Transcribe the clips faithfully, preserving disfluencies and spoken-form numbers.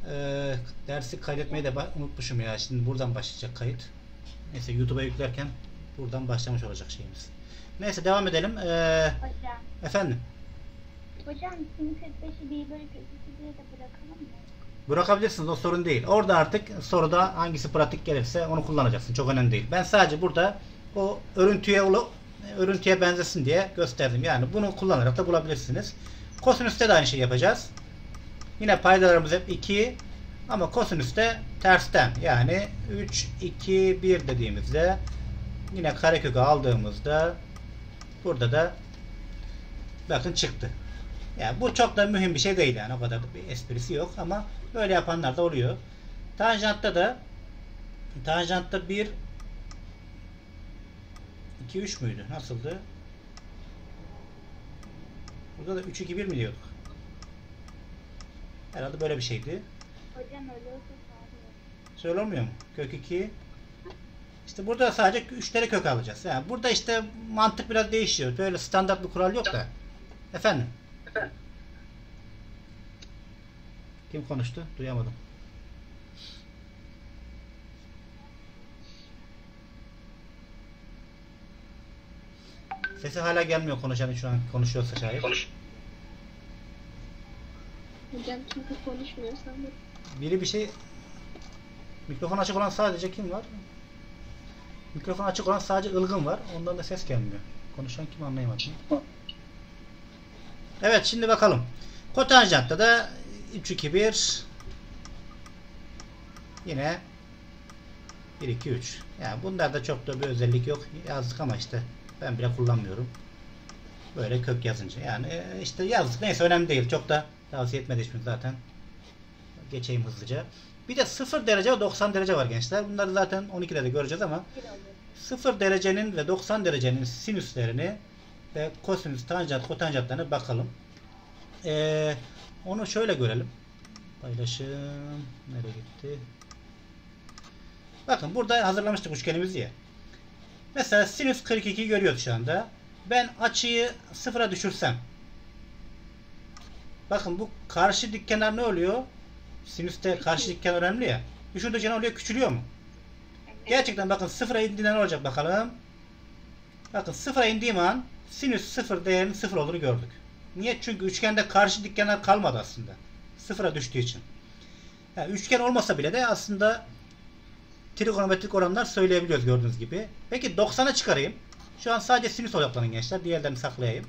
Ee, dersi kaydetmeyi de unutmuşum ya. Şimdi buradan başlayacak kayıt. Neyse YouTube'a yüklerken buradan başlamış olacak şeyimiz. Neyse devam edelim. Ee, Hocam. efendim. Hocam sin kırk beşi bir bölü kırk iki diye de bırakalım mı? Bırakabilirsiniz, o sorun değil. Orada artık soruda hangisi pratik gelirse onu kullanacaksın. Çok önemli değil. Ben sadece burada o örüntüye örüntüye benzesin diye gösterdim. Yani bunu kullanarak da bulabilirsiniz. Kosinüste de aynı şey yapacağız. Yine paydalarımız hep iki ama kosinüste tersten, yani üç, iki, bir dediğimizde yine karekökü aldığımızda burada da bakın çıktı. Yani bu çok da mühim bir şey değil, yani o kadar da bir esprisi yok ama böyle yapanlar da oluyor. Tanjantta da tanjantta bir, iki, üç müydü? Nasıldı? Burada da üç, iki, bir mi diyorduk? Herhalde böyle bir şeydi. Hocam öyle olsa Şöyle olmuyor mu? Kök iki. İşte burada sadece üçleri kök alacağız. Yani burada işte mantık biraz değişiyor. Böyle standart bir kural yok da. Efendim? Kim konuştu? Duyamadım. Sesi hala gelmiyor konuşanın, şu an konuşuyorsa şayet. Konuş. Hocam kimse konuşmuyor sanırım. Biri bir şey... Mikrofon açık olan sadece kim var? Mikrofon açık olan sadece Ilgın var. Ondan da ses gelmiyor. Konuşan kim anlayamadım. Evet, şimdi bakalım. Kotanjantta da üç, iki, bir yine bir, iki, üç. Yani bunlarda çok da bir özellik yok. Yazdık ama işte ben bile kullanmıyorum. Böyle kök yazınca. Yani işte yazdık. Neyse, önemli değil. Çok da tavsiye etmedi hiçbir zaten. Geçeyim hızlıca. Bir de sıfır derece ve doksan derece var gençler. Bunları zaten on ikide de göreceğiz ama sıfır derecenin ve doksan derecenin sinüslerini ve kosinüs, tanjant, kotanjantlarına bakalım. Ee, onu şöyle görelim. Paylaşım. Nereye gitti? Bakın burada hazırlamıştık üçgenimizi ya. Mesela sinüs kırk iki görüyoruz şu anda. Ben açıyı sıfıra düşürsem. Bakın bu karşı dik kenar ne oluyor? Sinüste karşı dik kenar önemli ya. Düşürdükçe ne oluyor? Küçülüyor mu? Gerçekten bakın sıfıra indiğinde ne olacak bakalım. Bakın sıfıra indiğim an sinüs sıfır değerinin sıfır olduğunu gördük. Niye? Çünkü üçgende karşı dik kenar kalmadı aslında. Sıfıra düştüğü için. Yani üçgen olmasa bile de aslında trigonometrik oranlar söyleyebiliyoruz gördüğünüz gibi. Peki doksana çıkarayım. Şu an sadece sinüs odaklanın gençler. Diğerlerini saklayayım.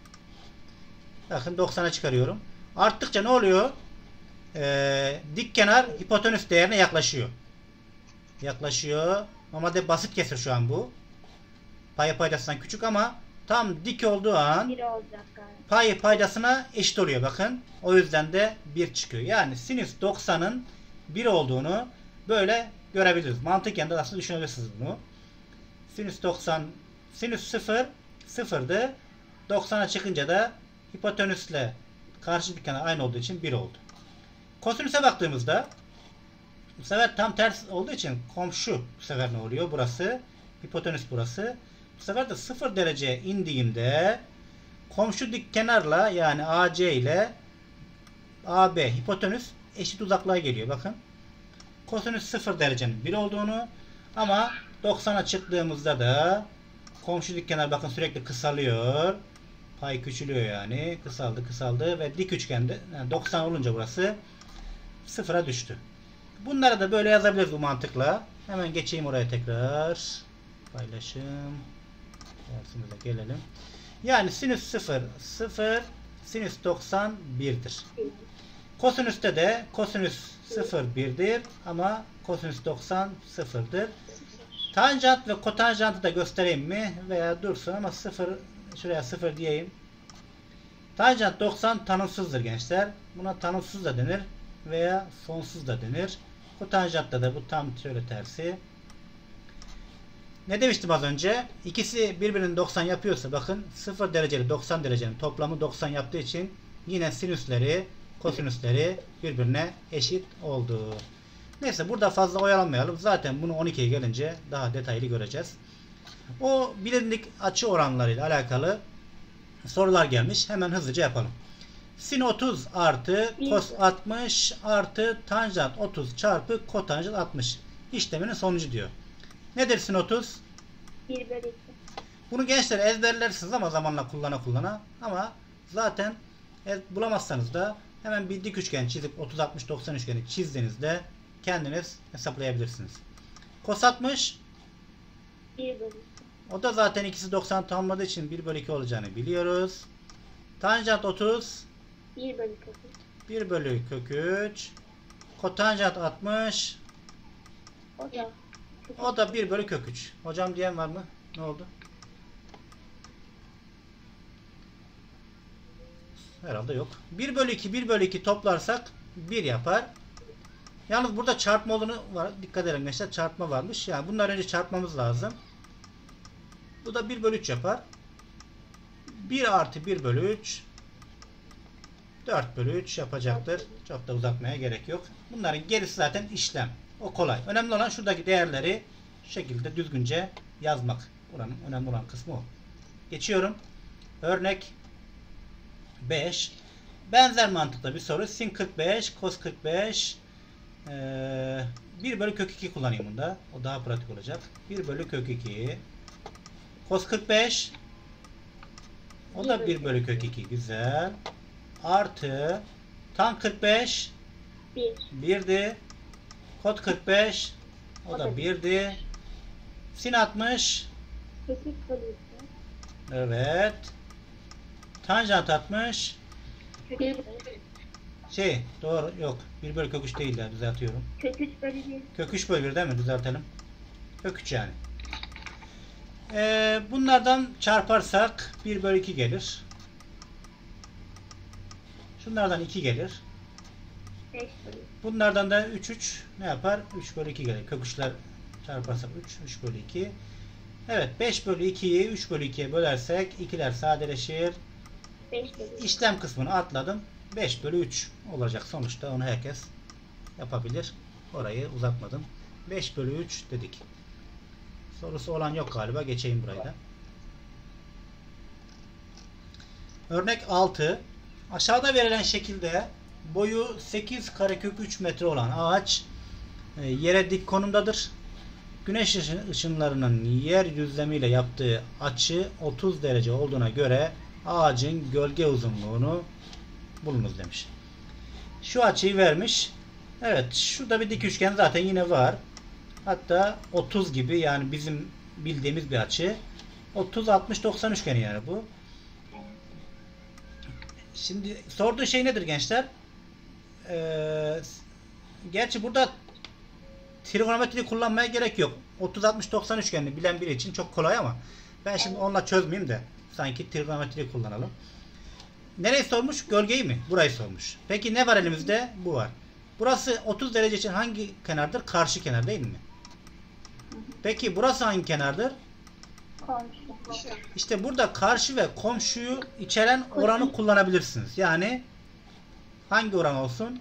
Bakın doksana çıkarıyorum. Arttıkça ne oluyor? Ee, dik kenar hipotenüs değerine yaklaşıyor. Yaklaşıyor. Normalde basit kesir şu an bu. Payı paydasından küçük ama tam dik olduğu an bir olacak galiba. payı paydasına eşit oluyor bakın. O yüzden de bir çıkıyor. Yani sinüs doksanın bir olduğunu böyle görebiliriz. Mantıken de aslında düşünebilirsiniz bunu. Sinüs doksan, sinüs sıfır sıfırdı. doksana çıkınca da hipotenüsle karşı dik kenar aynı olduğu için bir oldu. Kosinüse baktığımızda bu sefer tam ters olduğu için komşu bu sefer ne oluyor? Burası. Hipotenüs burası. Bu sefer de sıfır dereceye indiğimde komşu dik kenarla, yani A C ile A B hipotenüs eşit uzaklığa geliyor. Bakın. Kosinüs sıfır derecenin bir olduğunu, ama doksana çıktığımızda da komşu dik kenar bakın sürekli kısalıyor. Pay küçülüyor yani. Kısaldı kısaldı ve dik üçgende yani doksan olunca burası sıfıra düştü. Bunları da böyle yazabiliriz bu mantıkla. Hemen geçeyim oraya tekrar. Paylaşım. Dersimize gelelim. Yani sinüs sıfır sıfır, sinüs doksan birdir. Kosinüste de kosinüs sıfır birdir ama kosinüs doksan sıfırdır. Tanjant ve kotanjantı da göstereyim mi? Veya dursun ama sıfır, şuraya sıfır diyeyim. Tanjant doksan tanımsızdır gençler. Buna tanımsız da denir veya sonsuz da denir. Kotanjantta da bu tam şöyle tersi. Ne demiştim az önce? İkisi birbirinin doksan yapıyorsa bakın sıfır dereceli doksan derecenin toplamı doksan yaptığı için yine sinüsleri, kosinüsleri birbirine eşit oldu. Neyse, burada fazla oyalanmayalım. Zaten bunu on ikiye gelince daha detaylı göreceğiz. O bilindik açı oranlarıyla alakalı sorular gelmiş. Hemen hızlıca yapalım. Sin otuz artı Bir. kos altmış artı tanjant otuz çarpı kotanjant altmış işleminin sonucu diyor. Nedir sin otuz? bir bölü iki. Bunu gençler ezberlersiniz ama zamanla kullana kullana. Ama zaten ez- bulamazsanız da hemen bir dik üçgen çizip otuz altmış doksan üçgeni çizdiğinizde kendiniz hesaplayabilirsiniz. Kos altmış bir bölü iki. o da zaten ikisi doksan tamamladığı için bir bölü iki olacağını biliyoruz. Tanjant otuz bir bölü kök üç. bir bölü kök üç. Kotanjant altmış O da kök o da bir bölü kök üç. Hocam diyen var mı? Ne oldu? Herhalde yok. bir bölü iki bir bölü iki toplarsak bir yapar. Yalnız burada çarpma olduğunu var. Dikkat edin gençler. Çarpma varmış. Yani bunlar önce çarpmamız lazım. Bu da bir bölü üç yapar. bir artı bir bölü üç dört bölü üç yapacaktır. Çok da uzatmaya gerek yok. Bunların gerisi zaten işlem. O kolay. Önemli olan şuradaki değerleri şu şekilde düzgünce yazmak. Buranın önemli olan kısmı o. Geçiyorum. Örnek beş. Benzer mantıkta bir soru. Sin kırk beş, kos kırk beş. Ee, bir bölü kök iki kullanayım bunda. O daha pratik olacak. bir bölü kök iki. Kos kırk beş. O da bir bölü kök iki. Güzel. Artı tan kırk beş bir. birdi. Kot kırk beş o da birdi. Sin altmış Kök üç bölü iki. evet. Tanjant altmış Kök üç bölü şey doğru yok. bir bölü kök üç değil de düzeltiyorum. Kök üç bölü bir. Kök üç bölü bir değil mi? Düzeltelim. Kök üç yani. Ee, bunlardan çarparsak bir bölü iki gelir. Şunlardan iki gelir. beş bölü iki. Bunlardan da üç üç ne yapar? üç bölü iki gelir. Kök üçler çarparsak üç, üç bölü iki. Evet, beş bölü ikiyi üç bölü ikiye bölersek ikiler sadeleşir. beş bölü iki. İşlem kısmını atladım. beş bölü üç olacak sonuçta. Onu herkes yapabilir. Orayı uzatmadım. beş bölü üç dedik. Sorusu olan yok galiba. Geçeyim burayı da. Örnek altı. Aşağıda verilen şekilde boyu sekiz karekök üç metre olan ağaç e, yere dik konumdadır. Güneş ışın- ışınlarının yer düzlemiyle yaptığı açı otuz derece olduğuna göre ağacın gölge uzunluğunu bulunuz demiş. Şu açıyı vermiş. Evet, şurada bir dik üçgen zaten yine var. Hatta otuz gibi, yani bizim bildiğimiz bir açı. otuz altmış doksan üçgeni yani bu. Şimdi sorduğu şey nedir gençler? Ee, gerçi burada trigonometri kullanmaya gerek yok. otuz altmış doksan üçgenini bilen biri için çok kolay ama ben şimdi onunla çözmeyeyim de sanki trigonometri kullanalım. Nereyi sormuş? Gölgeyi mi? Burayı sormuş. Peki ne var elimizde? Bu var. Burası otuz derece için hangi kenardır? Karşı kenar değil mi? Peki burası hangi kenardır? Komşu. İşte burada karşı ve komşuyu içeren oranı kullanabilirsiniz. Yani hangi oran olsun?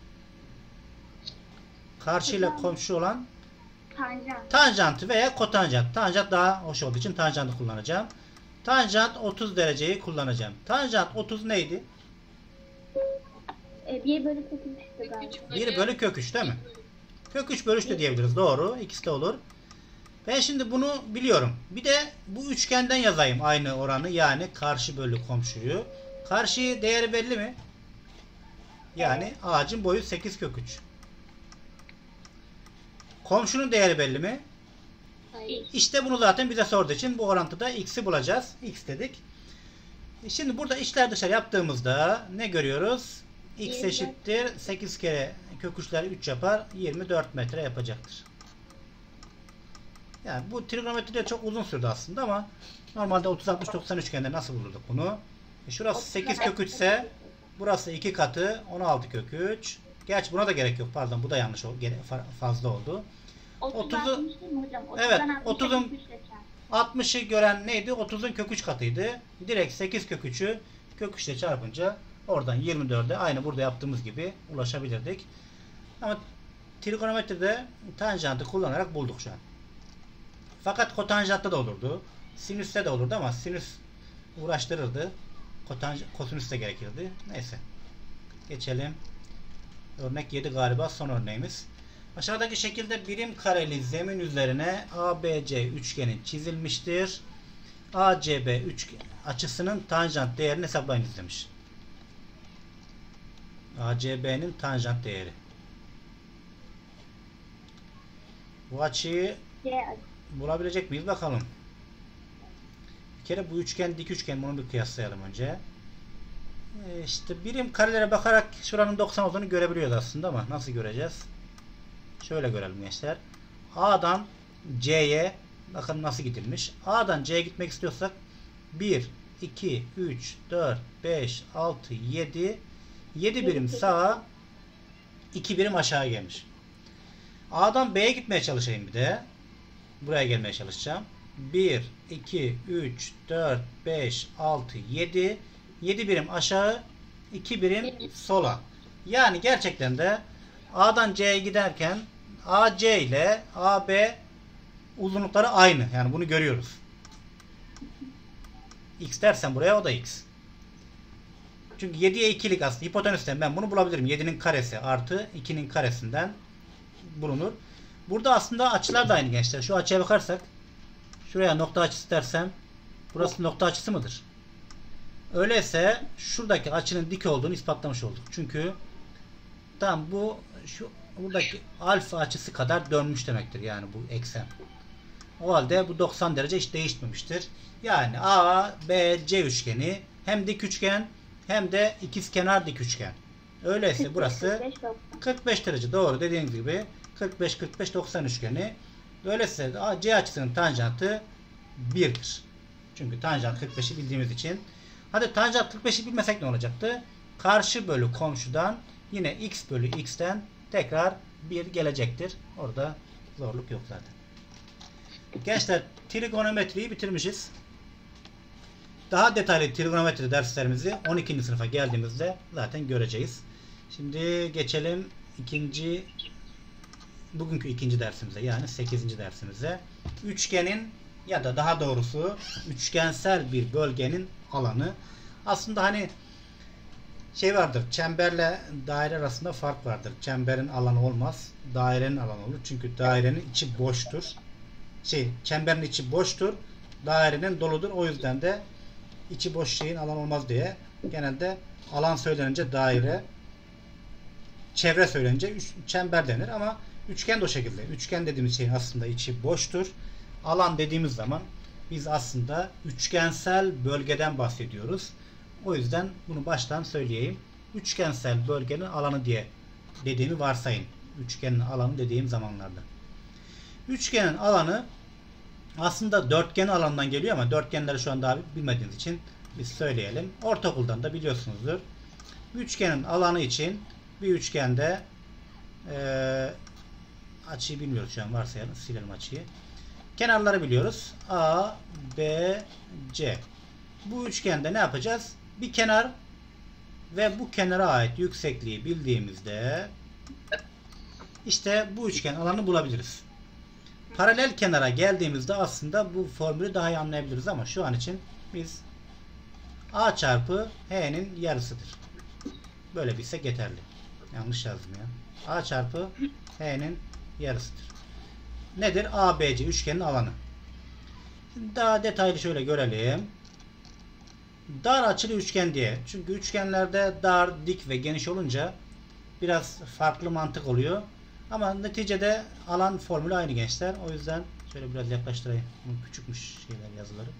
Karşı ile komşu olan Tanjant. tanjantı veya kotanjant. Tanjant daha hoş olduğu için tanjantı kullanacağım. Tanjant otuz dereceyi kullanacağım. Tanjant otuz neydi? E, bir bölü kök üçtü galiba. bir bölü kök üç değil mi? Kök üç bölü üç de diyebiliriz. Doğru. İkisi de olur. Ben şimdi bunu biliyorum. Bir de bu üçgenden yazayım aynı oranı. Yani karşı bölü komşuyu. Karşı değeri belli mi? Yani ağacın boyu sekiz kök üç. Komşunun değeri belli mi? Hayır. İşte bunu zaten bize sorduğu için bu orantıda x'i bulacağız. X dedik. Şimdi burada içler dışarı yaptığımızda ne görüyoruz? X yirmi. eşittir sekiz kere kök üçler üç yapar. yirmi dört metre yapacaktır. Yani bu trigonometride çok uzun sürdü aslında ama normalde otuz altmış doksan üçgende nasıl bulurduk bunu? E şurası sekiz kök üç ise burası iki katı on altı kök üç. Gerçi buna da gerek yok. Pardon, bu da yanlış oldu. Fazla oldu. otuz otuzu altmış değil mi hocam? Evet, otuzdan altmışa otuzun kök üçle çarp. altmışı gören neydi? otuzun kök üç katıydı. Direkt sekiz kök üçü kök üç ile çarpınca oradan yirmi dörde aynı burada yaptığımız gibi ulaşabilirdik. Ama trigonometride tanjantı kullanarak bulduk şu an. Fakat kotanjantta da olurdu. Sinüste de olurdu ama sinüs uğraştırırdı. kotanj kosinüs de gerekirdi. Neyse. Geçelim. Örnek yedi galiba son örneğimiz. Aşağıdaki şekilde birim kareli zemin üzerine A B C üçgeni çizilmiştir. A C B üçgen açısının tanjant değerini hesaplayınız demiş. A C B'nin tanjant değeri. Bu açıyı C bulabilecek miyiz bakalım. Bir kere bu üçgen dik üçgen, bunu bir kıyaslayalım önce. Ee, işte birim karelere bakarak şuranın doksan olduğunu görebiliyoruz aslında ama nasıl göreceğiz? Şöyle görelim gençler. A'dan C'ye bakın nasıl gidilmiş. A'dan C'ye gitmek istiyorsak bir, iki, üç, dört, beş, altı, yedi yedi birim sağa, iki birim aşağı gelmiş. A'dan B'ye gitmeye çalışayım bir de. Buraya gelmeye çalışacağım. bir, iki, üç, dört, beş, altı, yedi yedi birim aşağı, iki birim sola. Yani gerçekten de A'dan C'ye giderken A C ile A B uzunlukları aynı. Yani bunu görüyoruz. X dersen buraya, o da X. Çünkü yediye ikilik aslında. Hipotenüsten ben bunu bulabilirim. yedinin karesi artı ikinin karesinden bulunur. Burada aslında açılar da aynı gençler. Şu açıya bakarsak, şuraya nokta açısı dersem, burası nokta açısı mıdır? Öyleyse şuradaki açının dik olduğunu ispatlamış olduk. Çünkü tam bu şu buradaki alfa açısı kadar dönmüş demektir. Yani bu eksen. O halde bu doksan derece hiç değişmemiştir. Yani A B C üçgeni hem dik üçgen hem de ikizkenar dik üçgen. Öyleyse burası kırk beş derece. Doğru dediğiniz gibi kırk beş kırk beş doksan üçgeni. Öyleyse C açısının tanjantı bir'dir. Çünkü tanjant kırk beşi bildiğimiz için. Hadi tanjant kırk beşi bilmesek ne olacaktı? Karşı bölü komşudan yine x bölü x'ten tekrar bir gelecektir. Orada zorluk yok zaten. Gençler, trigonometriyi bitirmişiz. Daha detaylı trigonometri derslerimizi on ikinci sınıfa geldiğimizde zaten göreceğiz. Şimdi geçelim ikinci bugünkü ikinci dersimize, yani sekizinci dersimize. Üçgenin ya da daha doğrusu üçgensel bir bölgenin alanı. Aslında hani şey vardır, çemberle daire arasında fark vardır. Çemberin alanı olmaz, dairenin alanı olur. Çünkü dairenin içi boştur. Şey, çemberin içi boştur, dairenin doludur. O yüzden de içi boş şeyin alan olmaz diye genelde alan söylenince daire, çevre söylenince çember denir ama üçgen de o şekilde. Üçgen dediğimiz şeyin aslında içi boştur. Alan dediğimiz zaman biz aslında üçgensel bölgeden bahsediyoruz. O yüzden bunu baştan söyleyeyim. Üçgensel bölgenin alanı diye dediğimi varsayın. Üçgenin alanı dediğim zamanlarda. Üçgenin alanı aslında dörtgenin alanından geliyor ama dörtgenleri şu an daha bilmediğiniz için biz söyleyelim. Ortaokuldan da biliyorsunuzdur. Üçgenin alanı için bir üçgende e, açıyı bilmiyoruz şu an, varsayalım, silelim açıyı. Kenarları biliyoruz. A, B, C. Bu üçgende ne yapacağız? Bir kenar ve bu kenara ait yüksekliği bildiğimizde işte bu üçgen alanı bulabiliriz. Paralel kenara geldiğimizde aslında bu formülü daha iyi anlayabiliriz ama şu an için biz A çarpı H'nin yarısıdır. Böyle bilsek yeterli. Yanlış yazdım ya. A çarpı H'nin yarısıdır. Nedir? A B C üçgenin alanı. Şimdi daha detaylı şöyle görelim. Dar açılı üçgen diye. Çünkü üçgenlerde dar, dik ve geniş olunca biraz farklı mantık oluyor. Ama neticede alan formülü aynı gençler. O yüzden şöyle biraz yaklaştırayım. Küçükmüş şeyler, yazıları.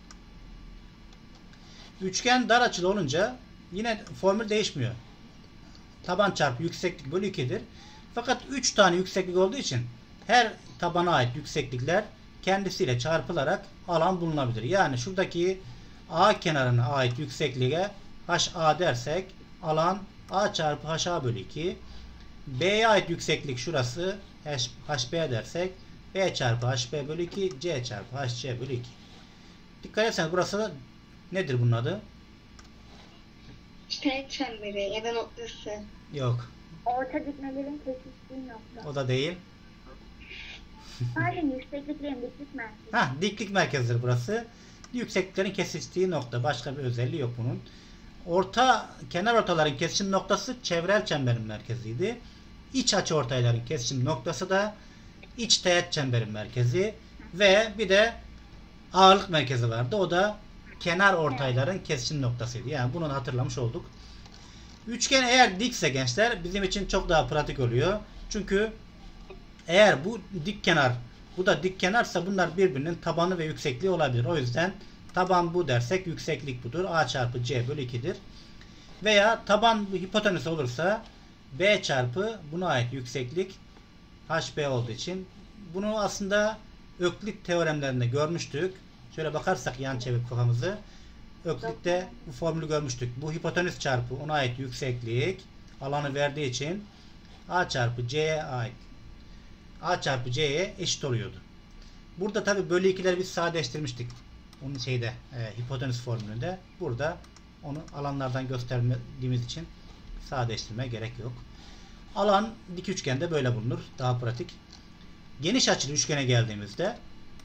Üçgen dar açılı olunca yine formül değişmiyor. Taban çarpı yükseklik bölü iki'dir. Fakat üç tane yükseklik olduğu için her tabana ait yükseklikler kendisiyle çarpılarak alan bulunabilir. Yani şuradaki A kenarına ait yüksekliğe H A dersek alan A çarpı H A bölü iki. B'ye ait yükseklik şurası H B dersek B çarpı H B bölü iki, C çarpı H C bölü iki. Dikkat etseniz burası nedir bunun adı? Teğet çemberi ya da noktası. Yok. Orta dikmelerin kesiştiği nokta. O da değil. Aynen, yüksekliklerin diklik merkezi. Hah, diklik merkezidir burası. Yüksekliklerin kesiştiği nokta. Başka bir özelliği yok bunun. Orta, kenar ortaların kesişim noktası çevrel çemberin merkeziydi. İç açıortayların kesişim noktası da iç teğet çemberin merkezi ve bir de ağırlık merkezi vardı. O da kenar ortayların kesişim noktasıydı. Yani bunu hatırlamış olduk. Üçgen eğer dikse gençler bizim için çok daha pratik oluyor. Çünkü eğer bu dik kenar, bu da dik kenarsa bunlar birbirinin tabanı ve yüksekliği olabilir. O yüzden taban bu dersek yükseklik budur. A çarpı C bölü iki'dir. Veya taban bu hipotenüs olursa B çarpı buna ait yükseklik H B olduğu için bunu aslında Öklit teoremlerinde görmüştük. Şöyle bakarsak yan çevirip kafamızı Öklit'te bu formülü görmüştük. Bu hipotenüs çarpı ona ait yükseklik alanı verdiği için A çarpı C'ye ait A çarpı C'ye eşit oluyordu. Burada tabi bölü ikileri biz sadeleştirmiştik. Onun şeyde e, hipotenüs formülünde. Burada onu alanlardan gösterdiğimiz için sadeleştirmeye gerek yok. Alan dik üçgende böyle bulunur. Daha pratik. Geniş açılı üçgene geldiğimizde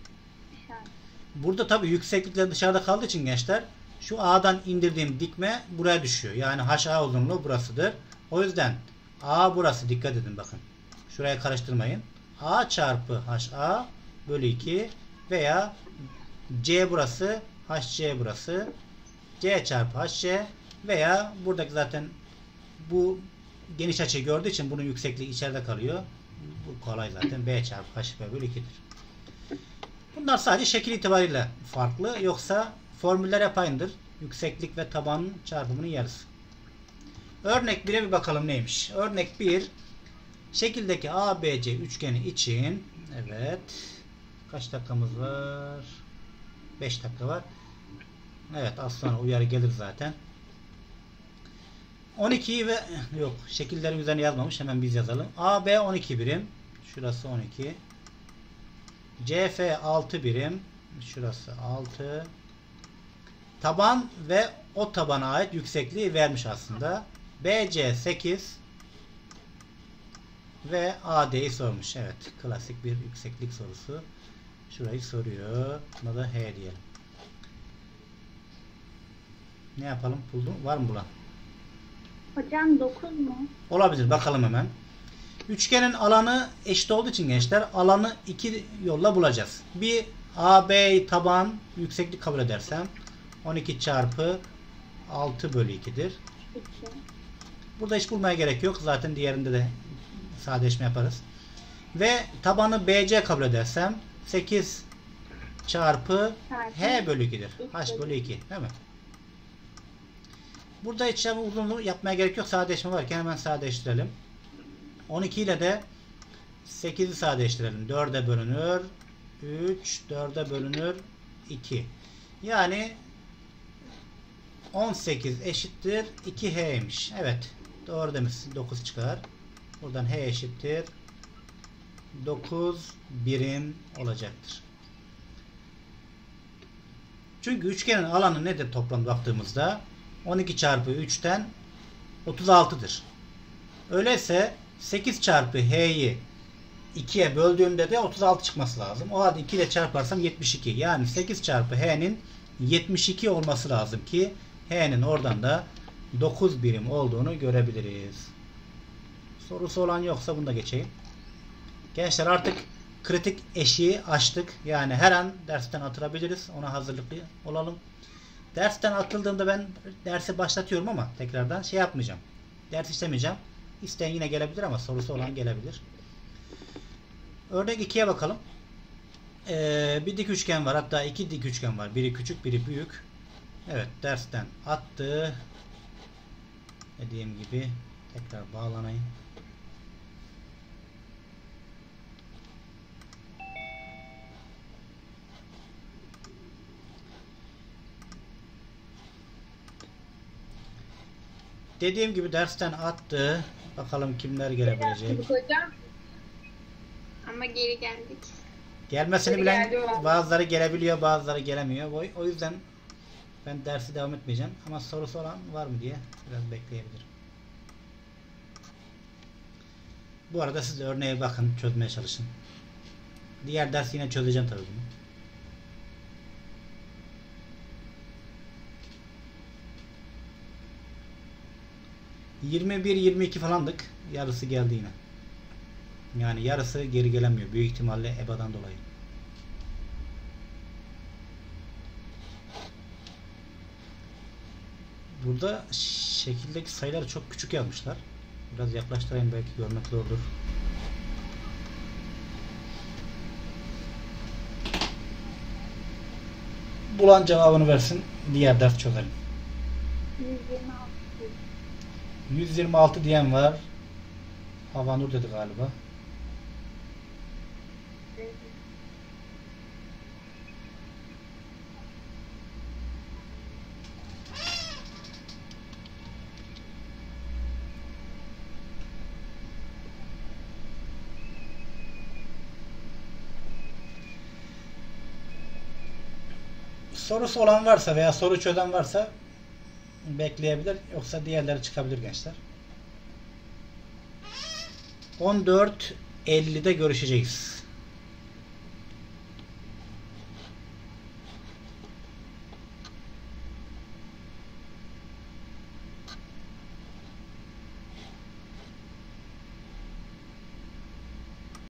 burada tabi yükseklikler dışarıda kaldığı için gençler şu A'dan indirdiğim dikme buraya düşüyor. Yani H A uzunluğu burasıdır. O yüzden A burası. Dikkat edin bakın. Şuraya karıştırmayın. A çarpı H A bölü iki veya C burası, H C burası, C çarpı H C veya buradaki zaten bu geniş açıyı gördüğü için bunun yüksekliği içeride kalıyor. Bu kolay zaten. B çarpı H B bölü iki'dir. Bunlar sadece şekil itibariyle farklı. Yoksa formüller hep aynıdır. Yükseklik ve tabanın çarpımının yarısı. Örnek bir'e bir bakalım neymiş. Örnek bir. Şekildeki A B C üçgeni için evet kaç dakikamız var? beş dakika var. Evet az sonra uyarı gelir zaten. on iki'yi ve yok şekillerin üzerine yazmamış. Hemen biz yazalım. A B on iki birim. Şurası on iki. C F altı birim. Şurası altı. Taban ve o tabana ait yüksekliği vermiş aslında. B C sekiz ve A D'yi sormuş. Evet. Klasik bir yükseklik sorusu. Şurayı soruyor. Buna da H diyelim. Ne yapalım? Buldum. Var mı bulan? Hocam dokuz mu? Olabilir. Bakalım hemen. Üçgenin alanı eşit olduğu için gençler alanı iki yolla bulacağız. Bir A B taban yükseklik kabul edersem on iki çarpı altı bölü iki'dir. iki. Burada hiç bulmaya gerek yok. Zaten diğerinde de sadeleşme yaparız. Ve tabanı B C kabul edersem sekiz çarpı H bölü iki'dir. H bölü iki. Değil mi? Burada işlemi uzunluğu yapmaya gerek yok. Sadeleşme varken hemen sadeleştirelim. on iki ile de sekiz'i sadeleştirelim. dört'e bölünür. üç, dört'e bölünür. iki. Yani on sekiz eşittir iki H'ymiş. Evet. Doğru demişsin. dokuz çıkar. Buradan H eşittir dokuz birim olacaktır. Çünkü üçgenin alanı nedir toplam baktığımızda? on iki çarpı üç'ten otuz altı'dır. Öyleyse sekiz çarpı H'yi iki'ye böldüğümde de otuz altı çıkması lazım. O halde iki ile çarparsam yetmiş iki. Yani sekiz çarpı H'nin yetmiş iki olması lazım ki H'nin oradan da dokuz birim olduğunu görebiliriz. Sorusu olan yoksa bunu da geçeyim. Gençler artık kritik eşiği aştık. Yani her an dersten atılabiliriz. Ona hazırlıklı olalım. Dersten atıldığımda ben dersi başlatıyorum ama tekrardan şey yapmayacağım. Ders işlemeyeceğim. İsteyen yine gelebilir ama sorusu olan gelebilir. Örnek iki'ye bakalım. Ee, bir dik üçgen var. Hatta iki dik üçgen var. Biri küçük, biri büyük. Evet, dersten attı. Dediğim gibi tekrar bağlanayım. Dediğim gibi dersten attı. Bakalım kimler gelebilecek. Hocam. Ama geri geldik. Gelmesini Geri bilen geldi o. bazıları gelebiliyor, bazıları gelemiyor. O, o yüzden ben dersi devam etmeyeceğim. Ama sorusu olan var mı diye biraz bekleyebilirim. Bu arada siz de örneğe bakın, çözmeye çalışın. Diğer ders yine çözeceğim tabii bunu. yirmi bir yirmi iki falandık. Yarısı geldi yine. Yani yarısı geri gelemiyor. Büyük ihtimalle E B A'dan dolayı. Burada şekildeki sayıları çok küçük yazmışlar. Biraz yaklaştırayım, belki görmek zordur. Bulan cevabını versin. Diğer ders çözelim. yüz yirmi altı. yüz yirmi altı diyen var. Havanur dedi galiba. Sorusu olan varsa veya soru çözen varsa bekleyebilir. Yoksa diğerleri çıkabilir gençler. on dört ellide görüşeceğiz.